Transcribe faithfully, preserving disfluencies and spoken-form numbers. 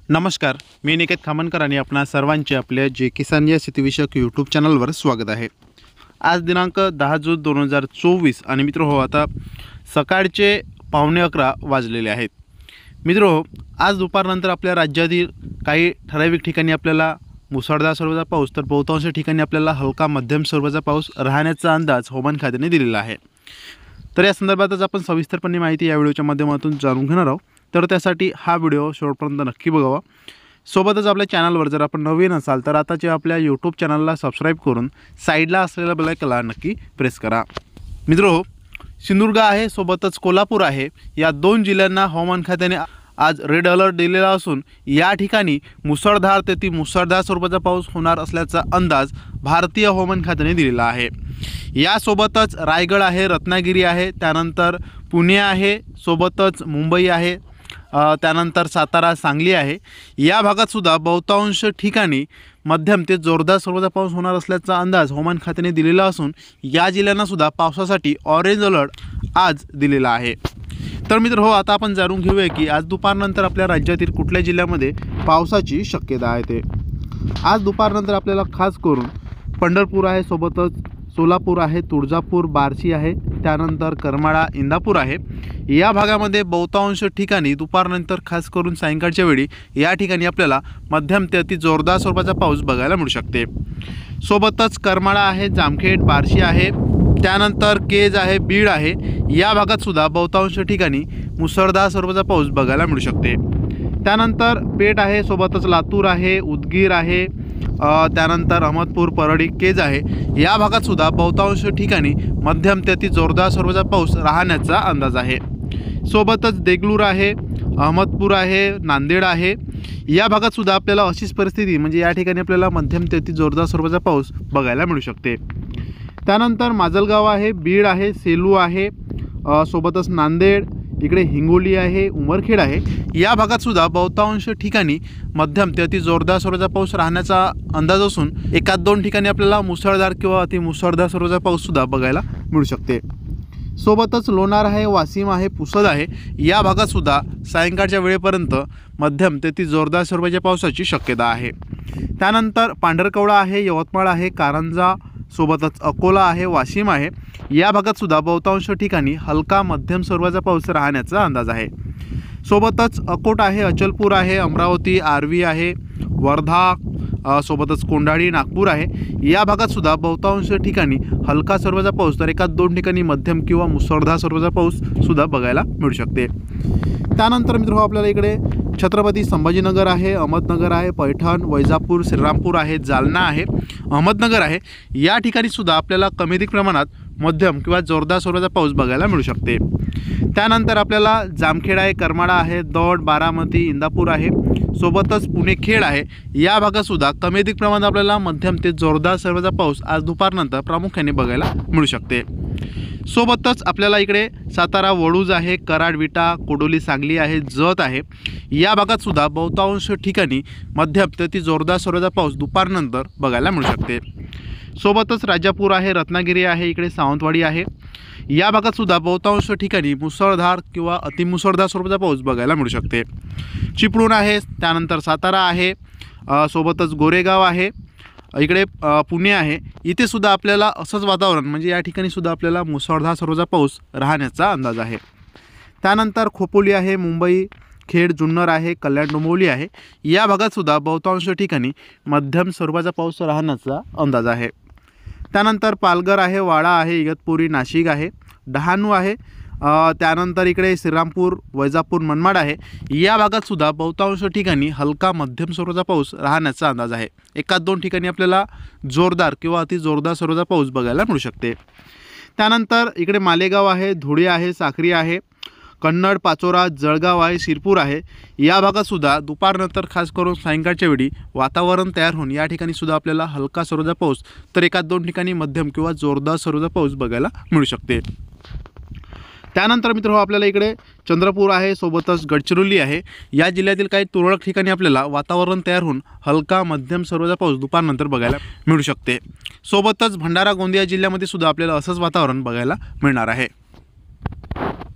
नमस्कार, मी निकेत खामनकर आणि आपणा सर्वांचे आपल्या जे किसान या शेतीविषयक यूट्यूब चॅनलवर स्वागत आहे। आज दिनांक दहा जून दोन हजार चोवीस आणि मित्र हो आता सकाळचे पावणे अकरा वाजलेले आहेत। मित्र हो आज दुपारनंतर आपल्या राज्यातील काही ठराविक ठिकाणी आपल्याला मुसळधार स्वरूपाचा पाऊस तर बहुतांश ठिकाणी आपल्याला हलका मध्यम स्वरूपाचा पाऊस राहण्याचा अंदाज हवामान खात्याने दिलेला आहे। तर या संदर्भातच आपण सविस्तरपणे माहिती या व्हिडिओच्या माध्यमातून जाणून घेणार आहोत। तर त्यासाठी हा व्हिडिओ शेवटपर्यंत नक्की बघावा। सोबतच आपल्या चॅनलवर जर आपण नवीन असाल तर आताच्या आपल्या यूट्यूब चॅनलला सबस्क्राईब करून साईडला असलेल्या बेल आयकॉनला नक्की प्रेस करा। मित्रो सिंधुदुर्ग आहे सोबतच कोल्हापूर आहे या दोन जिल्ह्यांना हवामान खात्याने आज रेड अलर्ट दिलेला असून या ठिकाणी मुसळधार ते ती मुसळधार स्वरूपाचा पाऊस होणार असल्याचा अंदाज भारतीय हवामान खात्याने दिलेला आहे। यासोबतच रायगड आहे, रत्नागिरी आहे, त्यानंतर पुणे आहे, सोबतच मुंबई आहे, त्यानंतर सातारा, सांगली आहे। या भागात सुद्धा बहुतांश ठिकाणी मध्यम ते जोरदार स्वरूपाचा पाऊस होणार असल्याचा अंदाज हवामान खात्याने दिलेला असून या जिल्ह्यांना सुद्धा पावसासाठी ऑरेंज अलर्ट आज दिलेला आहे। तर मित्र हो आता आपण जाणून घेऊया की आज दुपारनंतर आपल्या राज्यातील कुठल्या जिल्ह्यामध्ये पावसाची शक्यता आहे। ते आज दुपारनंतर आपल्याला खास करून पंढरपूर आहे, सोबतच सोलापूर आहे, तुळजापूर, बार्शी आहे, त्यानंतर करमाळा, इंदापूर आहे। या भागामध्ये बहुतांश ठिकाणी दुपारनंतर खास करून सायंकाळच्या वेळी या ठिकाणी आपल्याला मध्यम ते अति जोरदार स्वरूपाचा पाऊस बघायला मिळू शकते। सोबतच करमाळा आहे, जामखेड, बार्शी आहे, त्यानंतर केज आहे, बीड आहे। या भागात सुद्धा बहुतांश ठिकाणी मुसळधार स्वरूपाचा पाऊस बघायला मिळू शकते। त्यानंतर पेठ आहे, सोबतच लातूर आहे, उदगीर आहे, त्यानंतर अहमदपूर, परळी, केज आहे। या भागात सुद्धा बहुतांश ठिकाणी मध्यम ते अति जोरदार स्वरूपाचा पाऊस राहण्याचा अंदाज आहे। सोबतच देगलूर आहे, अहमदपूर आहे, नांदेड आहे। या भागात सुद्धा आपल्याला अशीच परिस्थिती म्हणजे या ठिकाणी आपल्याला मध्यम ते अति जोरदार स्वरूपाचा पाऊस बघायला मिळू शकते। त्यानंतर माजलगाव आहे, बीड आहे, सेलू आहे, सोबतच नांदेड, इकडे हिंगोली आहे, उमरखेड आहे। या भागात सुद्धा बहुतांश ठिकाणी मध्यम ते अति जोरदार स्वरूपाचा पाऊस राहण्याचा अंदाज असून एकाच दोन ठिकाणी आपल्याला मुसळधार किंवा अति मुसळधार स्वरूपाचा पाऊस सुद्धा बघायला मिळू शकते। सोबतच लोणार आहे, वाशिम आहे, पुसद आहे। या भागात सुद्धा सायंकाळच्या वेळेपर्यंत मध्यम ते अति जोरदार स्वरूपाच्या पावसाची शक्यता आहे। त्यानंतर पांढरकवडा आहे, यवतमाळ आहे, कारंजा, सोबतच अकोला आहे, वाशिम आहे। या भागात सुद्धा बहुतांश ठिकाणी हलका मध्यम स्वरूपाचा पाऊस राहण्याचा अंदाज आहे। सोबतच अकोट आहे, अचलपूर आहे, अमरावती, आर्वी आहे, वर्धा, सोबतच कोंढाळी, नागपूर आहे। या भागात सुद्धा बहुतांश ठिकाणी हलका स्वरूपाचा पाऊस तर एकाच दोन ठिकाणी मध्यम किंवा मुसळधार स्वरूपाचा पाऊस सुद्धा बघायला मिळू शकते। त्यानंतर मित्र हो आपल्याला इकडे छत्रपती संभाजीनगर आहे, अहमदनगर आहे, पैठण, वैजापूर, श्रीरामपूर आहे, जालना आहे, अहमदनगर आहे। या ठिकाणी सुद्धा आपल्याला कमी अधिक प्रमाणात मध्यम किंवा जोरदार स्वरूपाचा पाऊस बघायला मिळू शकते। त्यानंतर आपल्याला जामखेड आहे, करमाळा आहे, दौंड, बारामती, इंदापूर आहे, सोबतच पुणे खेड आहे। या भागात सुद्धा कमी अधिक प्रमाणात आपल्याला मध्यम ते जोरदार स्वरूपाचा पाऊस आज दुपारनंतर प्रामुख्याने बघायला मिळू शकते। सोबतच आपल्याला इकडे सातारा, वडूज आहे, कराड, विटा, कोडोली, सांगली आहे, जत आहे। या भागात सुद्धा बहुतांश ठिकाणी मध्यम ते अति जोरदार स्वरूपाचा पाऊस दुपारनंतर बघायला मिळू शकते। सोबतच राजापूर आहे, रत्नागिरी आहे, इकडे सावंतवाडी आहे। या भागात सुद्धा बहुतांश ठिकाणी मुसळधार किंवा अतिमुसळधार स्वरूपाचा पाऊस बघायला मिळू शकते। चिपळूण आहे, त्यानंतर सातारा आहे, सोबतच गोरेगाव आहे, इकडे पुणे आहे। इथे सुद्धा आपल्याला असंच वातावरण म्हणजे या ठिकाणी सुद्धा आपल्याला मुसळधार स्वरूपाचा पाऊस राहण्याचा अंदाज आहे। त्यानंतर खोपोली आहे, मुंबई, खेड, जुन्नर आहे, कल्याण, डोंबिवली आहे। या भागात सुद्धा बहुतांश ठिकाणी मध्यम स्वरूपाचा पाऊस राहण्याचा अंदाज आहे। त्यानंतर पालघर आहे, वाडा आहे, इगतपुरी, नाशिक आहे, डहाणू आहे, त्यानंतर इकडे श्रीरामपूर, वैजापूर, मनमाड आहे। या भागात सुद्धा बहुतांश ठिकाणी हलका मध्यम स्वरूपाचा पाऊस राहण्याचा अंदाज आहे। एकाच दोन ठिकाणी आपल्याला जोरदार किंवा अति जोरदार स्वरूपाचा पाऊस बघायला मिळू शकते। त्यानंतर इकडे मालेगाव आहे, धुळे आहे, साक्री आहे, कन्नड, पाचोरा, जळगाव आहे, शिरपूर आहे। या भागात सुद्धा दुपारनंतर खास करून सायंकाळच्या वेळी वातावरण तयार होऊन या ठिकाणी सुद्धा आपल्याला हलका स्वरूपाचा पाऊस तर एकाच दोन ठिकाणी मध्यम किंवा जोरदार स्वरूपाचा पाऊस बघायला मिळू शकते। त्यानंतर मित्र हो आपल्याला इकडे चंद्रपूर आहे, सोबतच गडचिरोली आहे। या जिल्ह्यातील काही तुरळक ठिकाणी आपल्याला वातावरण तयार होऊन हलका मध्यम स्वरूपाचा पाऊस दुपारनंतर बघायला मिळू शकते। सोबतच भंडारा, गोंदिया जिल्ह्यामध्ये सुद्धा आपल्याला असंच वातावरण बघायला मिळणार आहे।